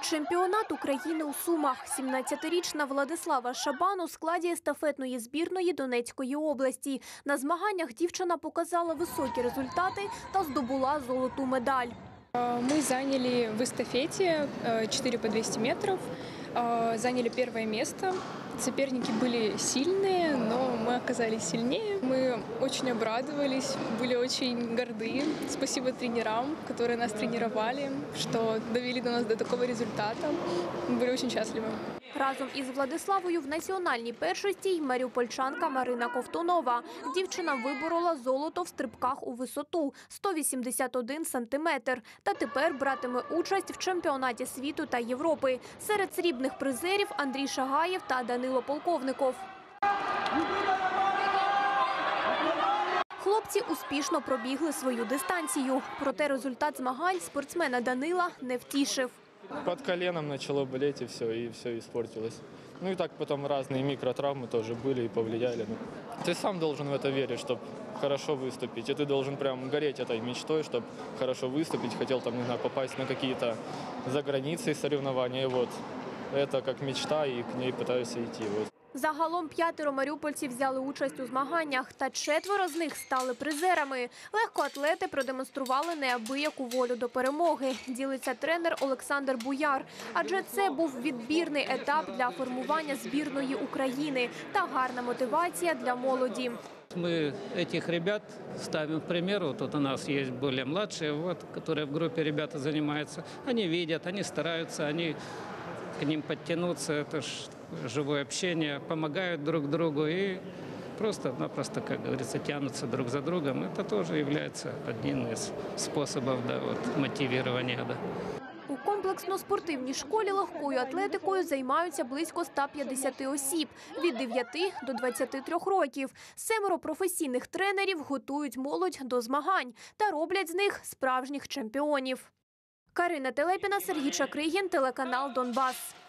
Чемпіонат України у Сумах. 17-річна Владислава Шабан у складі естафетної збірної Донецької області. На змаганнях дівчина показала високі результати та здобула золоту медаль. Мы заняли в эстафете 4 по 200 метров, заняли первое место. Соперники были сильные, но мы оказались сильнее. Мы очень обрадовались, были очень горды. Спасибо тренерам, которые нас тренировали, что довели нас до такого результата. Мы были очень счастливы. Разом із Владиславою в національній першості й маріупольчанка Марина Ковтунова. Дівчина виборола золото в стрибках у висоту – 181 сантиметр. Та тепер братиме участь в чемпіонаті світу та Європи. Серед срібних призерів Андрій Шагаєв та Данило Полковников. Хлопці успішно пробігли свою дистанцію. Проте результат змагань спортсмена Данила не втішив. Под коленом начало болеть, и все испортилось. Ну и так потом разные микротравмы тоже были и повлияли. Ты сам должен в это верить, чтобы хорошо выступить. И ты должен прям гореть этой мечтой, чтобы хорошо выступить. Хотел там, не знаю, попасть на какие-то заграницы соревнования. И вот это как мечта, и к ней пытаюсь идти. Вот. Загалом 5 маріупольців взяли участь у змаганнях, та 4 з них стали призерами. Легкоатлети продемонстрували неабияку волю до перемоги, ділиться тренер Олександр Буяр. Адже це був відбірний етап для формування збірної України та гарна мотивація для молоді. Мы этих ребят ставим в пример. Вот тут у нас есть более младшие, которые в группе ребята занимаются. Они видят, они стараются, они к ним подтянуться. Это ж живое общение, помогают друг другу и просто-напросто, как говорится, тянутся друг за другом. Это тоже является одним из способов мотивирования. У комплексно-спортивній школі легкою атлетикою займаються близько 150 осіб – від 9 до 23 років. 7 професійних тренерів готують молодь до змагань та роблять з них справжніх чемпіонів. Карина Телепіна, Сергій Чакригін, телеканал «Донбас».